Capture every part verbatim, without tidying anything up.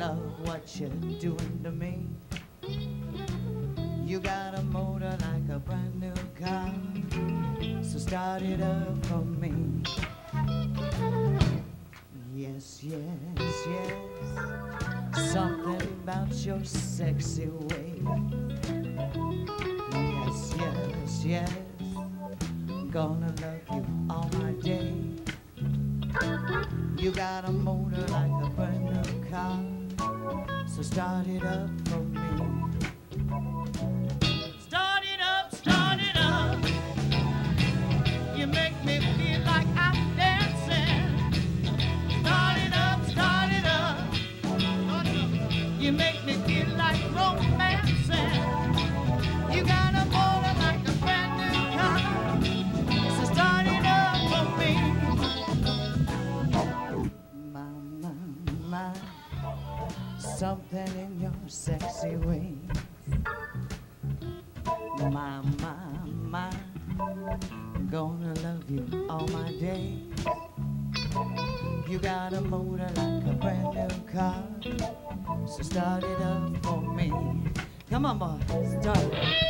love what you're doing to me. You got a motor like a brand new car, so start it up for me. Yes, yes, yes, something about your sexy way. Yes, yes, yes, gonna love you all my day. You got a motor like a brand new car, so start it up for me. Start it up, start it up. You make me feel like I'm dancing. Start it up, start it up. You make me feel like romancing. You got a motor like a brand new car, so start it up for me. My, my, my, something in your sexy way. My, my, my, gonna love you all my days. You got a motor like a brand new car, so start it up for me. Come on, boy, start it.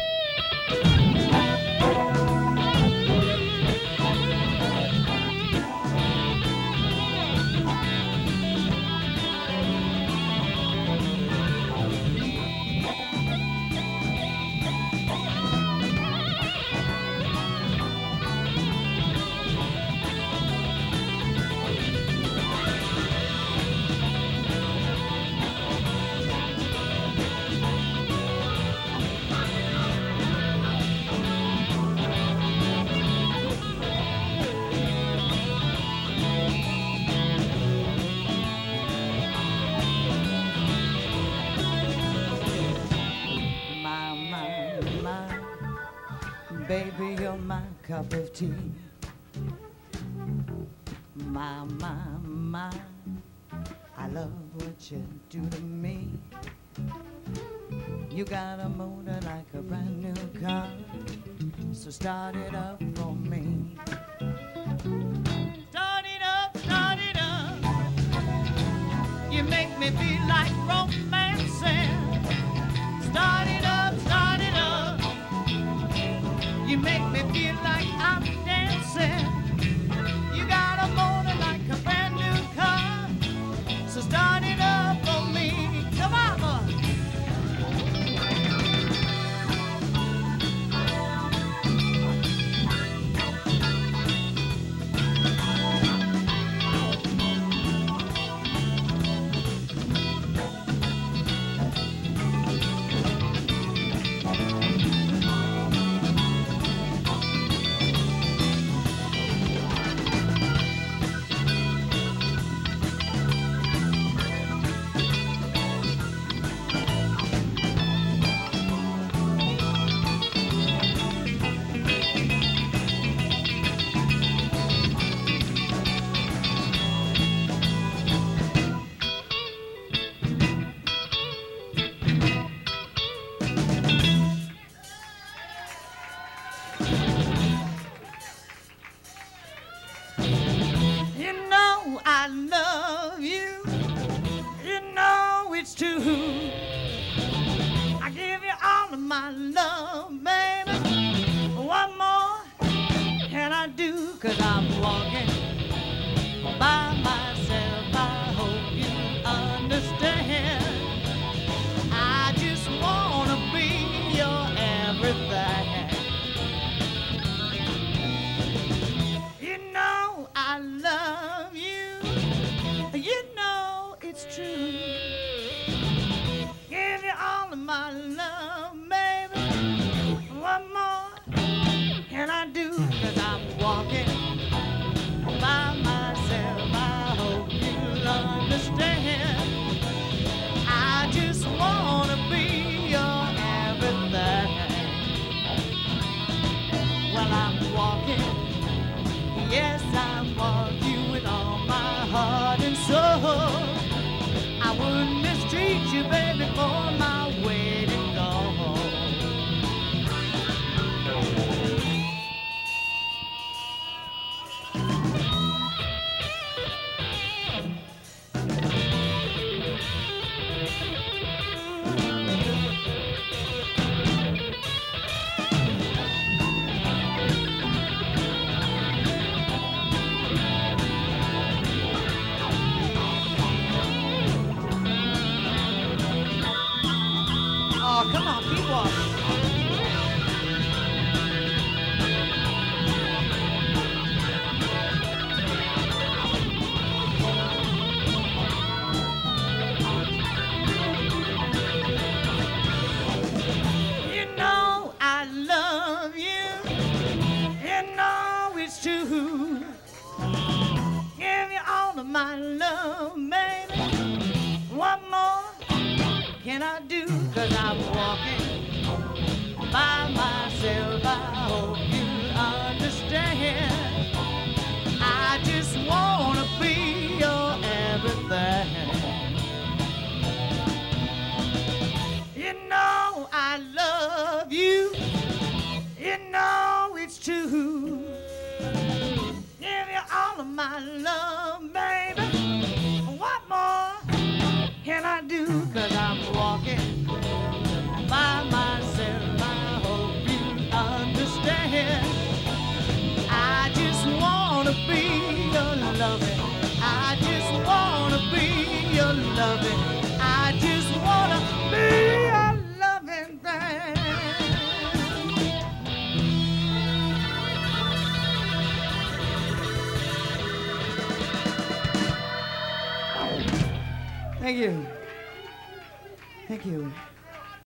Baby, you're my cup of tea. My, my, my, I love what you do to me. You got a motor like a brand new car, so start it up for me. Start it up, start it up. You make me feel like romancing. Start it up, start it up. You make me feel like I'm dancing. You got a motor like a brand new car, so start it up for me. Come on, boy. I wouldn't mistreat you, baby, for my wedding gone. can I do? 'Cause I'm walking by myself. I hope you understand. I just wanna be your everything. You know I love you. You know it's true. Give you all of my love, baby. What more can I do? 'Cause I'm walking by myself. I hope you understand. I just wanna be your loving. I just wanna be your loving. I just wanna be your loving thing. Thank you. Thank you.